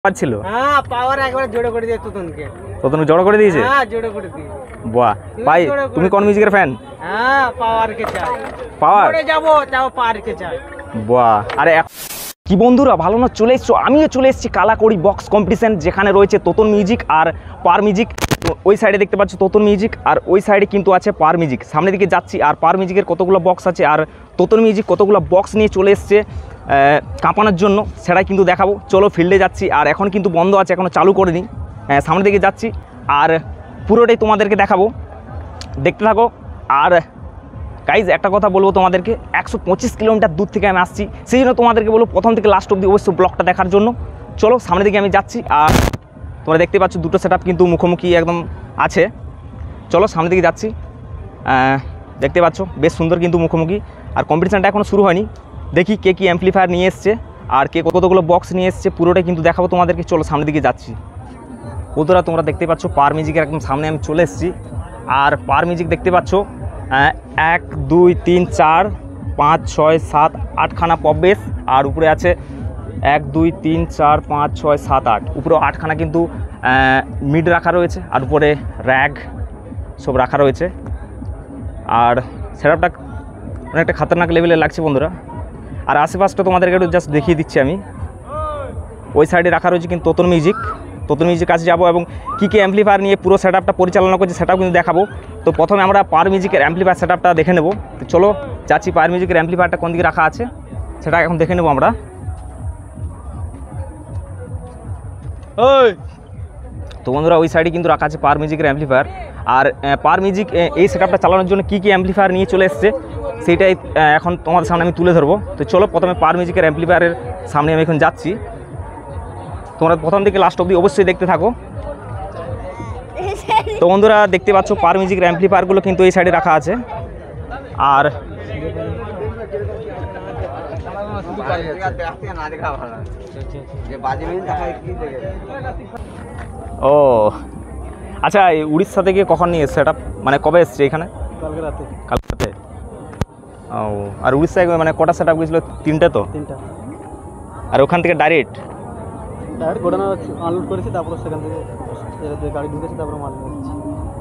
ছিল। হ্যাঁ, পাওয়ার একবার জোড়ে করে দিয়ে তোতনকে। তোতন জড়ো করে দিয়েছে? হ্যাঁ, জোড়ে করে দিয়ে। বাহ ভাই, তুমি কোন মিউজিকের ফ্যান? হ্যাঁ, পাওয়ারকে চাই। পাওয়ার জোড়ে যাব, তাও পাওয়ারকে চাই। বাহ। আরে কি বন্ধুরা, ভালো না? চলে এসছো, আমিও চলে এসেছি কালাকড়ি বক্স কম্পিটিশন, যেখানে রয়েছে তোতন মিউজিক আর পাওয়ার মিউজিক। ওই সাইডে দেখতে পাচ্ছ তোতন মিউজিক, আর ওই সাইডে কিন্তু আছে পাওয়ার মিউজিক। সামনের দিকে যাচ্ছি, আর পাওয়ার মিউজিকের কতগুলো বক্স আছে আর তোতন মিউজিক কতগুলো বক্স নিয়ে চলে এসছে কাঁপানোর জন্য, সেটাই কিন্তু দেখাবো। চলো ফিল্ডে যাচ্ছি, আর এখন কিন্তু বন্ধ আছে, এখনও চালু করিনি। সামনের দিকে যাচ্ছি আর পুরোটাই তোমাদেরকে দেখাবো, দেখতে থাকো। আর গাইজ একটা কথা বলবো তোমাদেরকে, 125 কিলোমিটার দূর থেকে আমি আসছি, সেই জন্য তোমাদেরকে বলবো প্রথম থেকে লাস্ট অবধি অবশ্যই ব্লগটা দেখার জন্য। চলো সামনের দিকে আমি যাচ্ছি, আর তোমরা দেখতে পাচ্ছ দুটো সেটআপ কিন্তু মুখোমুখি একদম আছে। চলো সামনের দিকে যাচ্ছি, দেখতে পাচ্ছ বেশ সুন্দর কিন্তু মুখোমুখি। আর কম্পিটিশানটা এখনও শুরু হয়নি, দেখি কে কী অ্যাম্পলিফায়ার নিয়ে এসছে আর কে কতগুলো বক্স নিয়ে এসছে, পুরোটাই কিন্তু দেখাবো তোমাদেরকে। চলো সামনের দিকে যাচ্ছি। বন্ধুরা তোমরা দেখতে পাচ্ছ পাওয়ার মিউজিকের একদম সামনে আমি চলে এসেছি, আর পাওয়ার মিউজিক দেখতে পাচ্ছ 1 2 3 4 5 6 7 8খানা পপ বেস, আর উপরে আছে 1 2 3 4 5 6 7 8, উপরে 8খানা কিন্তু মিড রাখা রয়েছে, আর উপরে র্যাগ সব রাখা রয়েছে। আর সেটআপটা অনেকটা খাতারনাক লেভেলে লাগছে বন্ধুরা। আর আশেপাশটা তোমাদেরকে একটু জাস্ট দেখিয়ে দিচ্ছি আমি। ওই সাইডে রাখা রয়েছে কিন্তু তোতন মিউজিক, তোতন মিউজিক কাছে যাবো এবং কী কী অ্যাম্পলিফায়ার নিয়ে পুরো সেটআপটা পরিচালনা করছে সেটাও কিন্তু দেখাবো। তো প্রথমে আমরা পাওয়ার মিউজিকের অ্যাম্পলিফায়ার সেটআপটা দেখে নেব। তো চলো যাচ্ছি, পাওয়ার মিউজিকের অ্যাম্পলিফায়ারটা কোন দিকে রাখা আছে সেটা এখন দেখে নেব আমরা। তো বন্ধুরা ওই সাইডে কিন্তু রাখা আছে পাওয়ার মিউজিকের অ্যাম্পলিফায়ার। আর পাওয়ার মিউজিক এই সেটআপটা চালানোর জন্য কী কী অ্যাম্পলিফায়ার নিয়ে চলে এসছে সেইটাই এখন তোমাদের সামনে আমি তুলে ধরবো। তো চলো প্রথমে পাওয়ার মিউজিকের অ্যাম্পলিফায়ারের সামনে আমি এখন যাচ্ছি, তোমরা প্রথম থেকে লাস্ট অবধি অবশ্যই দেখতে থাকো। তো বন্ধুরা দেখতে পাচ্ছ পাওয়ার মিউজিকের অ্যাম্পলিফায়ারগুলো কিন্তু এই সাইডে রাখা আছে। আর ও আচ্ছা, এই উড়িষ্যা থেকে কখন নিয়ে এসছে সেটআপ, মানে কবে এসছে এখানে? কালকে রাতে। কালকে রাতে। ও, আর উড়িষ্যায় মানে কটা সেটআপ গেছিলো? 3টে তো? 3টা। আর ওখান থেকে ডাইরেক্ট গোডাউনে আনলোড করেছি, তারপর সেখান থেকে গাড়ি ঢুকেছে, তারপর মাল নিয়েছি।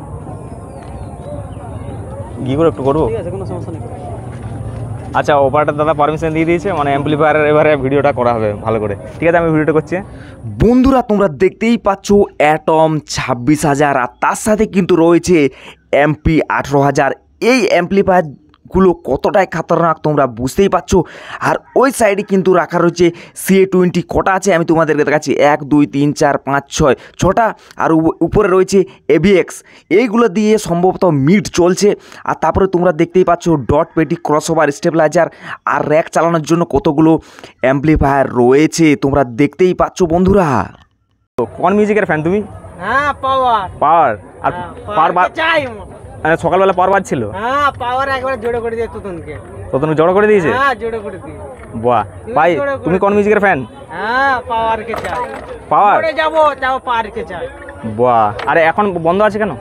গিয়ে করে একটু করবো? ঠিক আছে, কোনো সমস্যা নেই। আচ্ছা, অপারেটর দাদা পারমিশন দিয়ে দিয়েছে, মানে অ্যাম্পলিফায়ারের এবারে ভিডিওটা করা হবে ভালো করে। ঠিক আছে, আমি ভিডিওটা করছি। বন্ধুরা তোমরা দেখতেই পাচ্ছ অ্যাটম 26,000, আর তার সাথে কিন্তু রয়েছে এমপি 18,000। এই অ্যাম্পলিফায়ারগুলো কতটাই খাতারনাক তোমরা বুঝতেই পারছো। আর ওই সাইডে কিন্তু রাখা রয়েছে CA20। কটা আছে আমি তোমাদেরকে দেখাচ্ছি, 1 2 3 4 5 6 6টা। আর উপরে রয়েছে AVX, এইগুলো দিয়ে সম্ভবত মিড চলছে। আর তারপরে তোমরা দেখতেই পাচ্ছ ডট পেটি, ক্রসওভার, স্টেবিলাইজার আর র্যাক চালানোর জন্য কতগুলো অ্যাম্পলিফায়ার রয়েছে তোমরা দেখতেই পাচ্ছ বন্ধুরা। তো কোন মিউজিকের ফ্যান তুমি? হ্যাঁ, পাওয়ার। পাওয়ার। আর পাওয়ার চাই। সকালবেলা পাওয়ার বাজছিল? হ্যাঁ, পাওয়ার একবার জোড়ে করে দিয়ে তোতনকে। তোতন জড়ো করে দিয়েছে? হ্যাঁ, জোড়ে করে দিয়ে। বাহ ভাই, তুমি কোন মিউজিকের ফ্যান? হ্যাঁ, পাওয়ারকে চাই। পাওয়ার। জোড়ে যাব, তাও পাওয়ারকে চাই। বাহ। আরে এখন বন্ধ আছে কেন?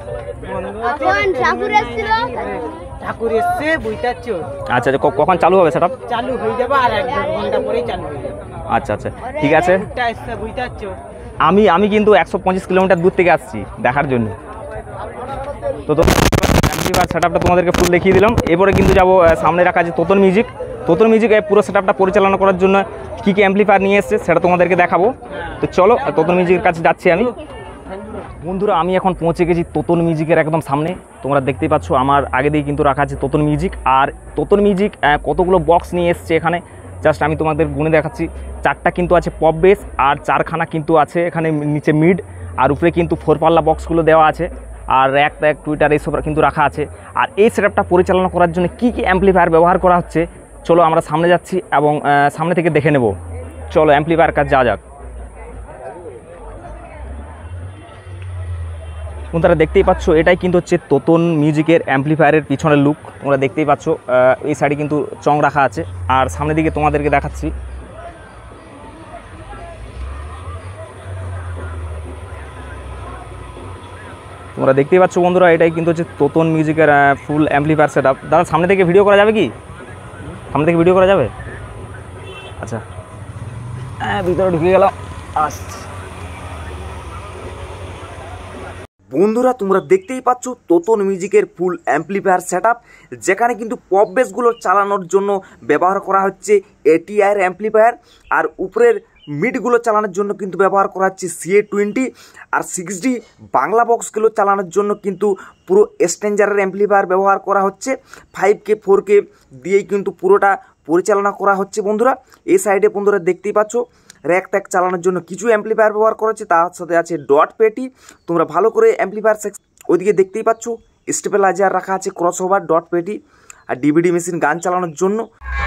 ঠাকুর এসছে বুঝতে। আচ্ছা আচ্ছা, কখন চালু হবে সেটআপ? চালু হয়ে যাবে, আর 1-1.5 ঘন্টা পরেই চালু হয়ে যাবে। আচ্ছা আচ্ছা ঠিক আছে। বুঝতে আমি কিন্তু 125 কিলোমিটার দূর থেকে আসছি দেখার জন্য। তো অ্যাম্পলিফায়ার সেটআপটা তোমাদেরকে ফুল দেখিয়ে দিলাম। এরপরে কিন্তু যাবো সামনে রাখা আছে তোতন মিউজিক। তোতন মিউজিক পুরো সেটআপটা পরিচালনা করার জন্য কী কী অ্যাম্পলিফায়ার নিয়ে এসছে সেটা তোমাদেরকে দেখাবো। তো চলো তোতন মিউজিকের কাছে যাচ্ছি আমি। বন্ধুরা আমি এখন পৌঁছে গেছি তোতন মিউজিকের একদম সামনে। তোমরা দেখতেই পাচ্ছ আমার আগে দিয়ে কিন্তু রাখা আছে তোতন মিউজিক। আর তোতন মিউজিক কতগুলো বক্স নিয়ে এসছে এখানে জাস্ট আমি তোমাদের গুনে দেখাচ্ছি। 4টা কিন্তু আছে পপ বেস, আর 4খানা কিন্তু আছে এখানে নিচে মিড, আর উপরে কিন্তু 4 পাল্লা বক্সগুলো দেওয়া আছে, আর র্যাক টুইটার এইসব কিন্তু রাখা আছে। আর এই সেটআপটা পরিচালনা করার জন্য কী কী অ্যাম্পলিফায়ার ব্যবহার করা হচ্ছে চলো আমরা সামনে যাচ্ছি এবং সামনে থেকে দেখে নেব। চলো অ্যাম্পলিফায়ার কাজ যাওয়া যাক। তোমরা দেখতেই পাচ্ছ এটাই কিন্তু হচ্ছে তোতন মিউজিকের অ্যাম্পলিফায়ারের পিছনের লুক। তোমরা দেখতেই পাচ্ছ এই সাইডে কিন্তু চং রাখা আছে, আর সামনের দিকে তোমাদেরকে দেখাচ্ছি। তোমরা দেখতেই পাচ্ছ বন্ধুরা এটাই কিন্তু হচ্ছে তোতন মিউজিকের ফুল অ্যাম্পলিফায়ার সেটআপ। দাদা সামনে থেকে ভিডিও করা যাবে কি? সামনে থেকে ভিডিও করা যাবে? আচ্ছা, ভিতরে ঢুকে গেলাম। আচ্ছা বন্ধুরা তোমরা দেখতেই পাচ্ছ তোতন মিউজিকের ফুল অ্যাম্পলিফায়ার সেটআপ, যেখানে কিন্তু পপ বেসগুলো চালানোর জন্য ব্যবহার করা হচ্ছে এটিআর অ্যাম্পলিফায়ার, আর উপরের মিডগুলো চালানোর জন্য কিন্তু ব্যবহার করা হচ্ছে CA20, আর 6D বাংলা বক্সগুলো চালানোর জন্য কিন্তু পুরো স্ট্যান্ডার্ডের অ্যাম্পলিফায়ার ব্যবহার করা হচ্ছে। 5K 4K দিয়েই কিন্তু পুরোটা পরিচালনা করা হচ্ছে। বন্ধুরা এই সাইডে বন্ধুরা দেখতেই পাচ্ছ র্যাক ট্যাক চালানোর জন্য কিছু অ্যাম্পলিফায়ার ব্যবহার করা হচ্ছে, তার সাথে আছে ডট পেটি। তোমরা ভালো করে অ্যাম্পলিফায়ার ওইদিকে দেখতেই পাচ্ছ স্টেবিলাইজার রাখা আছে, ক্রস ওভার, ডট পেটি আর ডিভিডি মেশিন গান চালানোর জন্য।